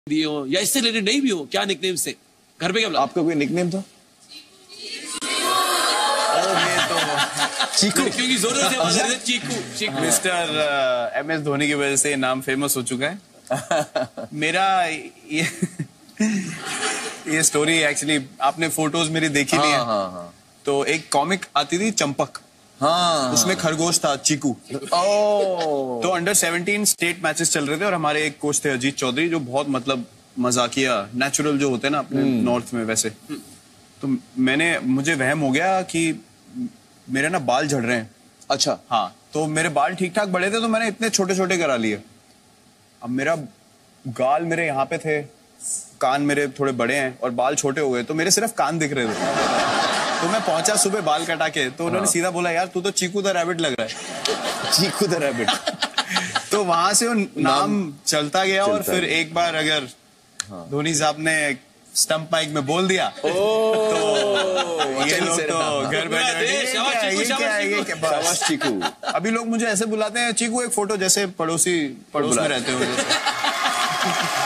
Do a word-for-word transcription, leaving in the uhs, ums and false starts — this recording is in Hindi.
दिए हो या इससे रिलेटेड नहीं भी हो, क्या निकनेम से घर पे क्या बुलाते? आपका कोई निकनेम था? चीकू, क्योंकि जरूरत है Chiku. Chiku mister M S Dhoni की वजह से नाम फेमस हो चुका है। मेरा ये ये स्टोरी एक्चुअली आपने फोटोज मेरी देखी नहीं है। हाँ, हाँ। तो एक कॉमिक आती थी चंपक, हाँ, उसमें खरगोश था चीकू। ओ। तो अंडर सेवनटीन स्टेट मैचेस चल रहे थे और हमारे एक कोच थे अजीत चौधरी, जो बहुत मतलब मजाकिया नेचुरल जो होते हैं ना अपने नॉर्थ में वैसे। तो मैंने मुझे वहम हो गया कि मेरे ना बाल झड़ रहे हैं। अच्छा। हाँ, तो मेरे बाल ठीक ठाक बड़े थे तो मैंने इतने छोटे छोटे करा लिए। अब मेरा गाल मेरे यहाँ पे थे, कान मेरे थोड़े बड़े हैं और बाल छोटे हो गए, तो मेरे सिर्फ कान दिख रहे थे। तो मैं पहुंचा सुबह बाल कटा के, तो उन्होंने सीधा बोला, यार तू तो चीकू द रैबिट लग रहा है। Chiku the rabbit. तो वहां से वो नाम चलता गया और फिर एक बार अगर धोनी साहब ने स्टंप माइक में बोल दिया तो ये लोग तो घर बैठे शाबाश चीकू। अभी लोग मुझे ऐसे बुलाते हैं, चीकू एक फोटो, जैसे पड़ोसी पड़ोस में रहते हो।